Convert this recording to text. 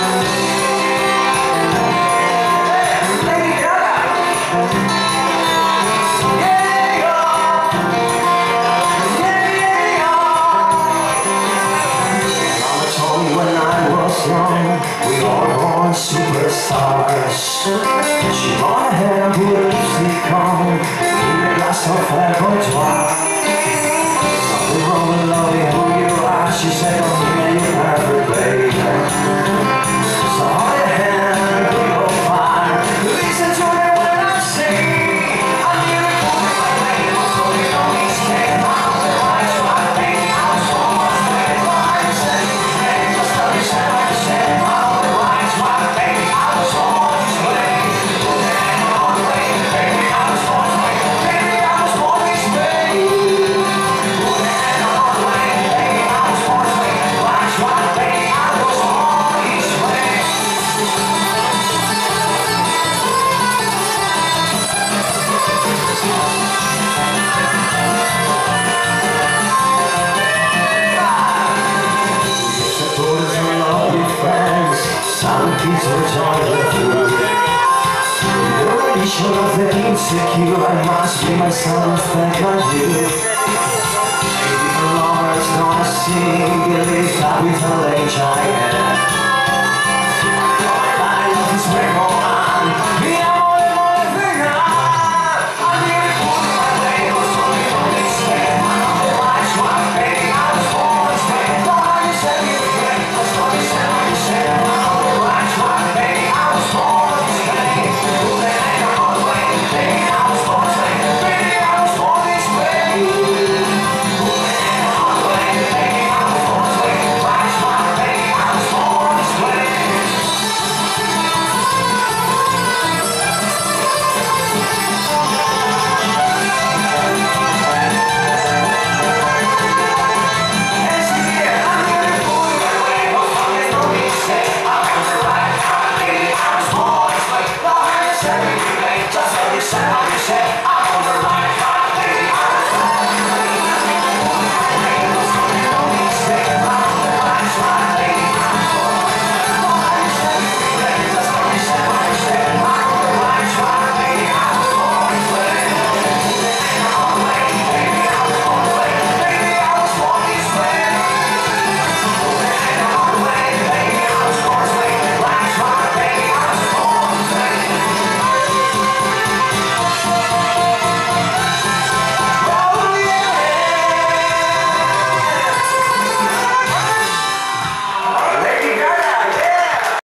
We all born superstars. She bought a hair and put a lipstick on, in a glass of Flacotois. Something wrong with loving who you are, she said, oh yeah, you're perfect, baby. So hold your hand, we go far. Listen to me when I sing. I'm beautiful, my lady, so you know me, stay down. I try, baby, I'm so much better. I say, hey, just love you, say, I say, sure of the insecure, I must be myself, think on you. Maybe the lovers gonna sing, believe that with a H-I-M.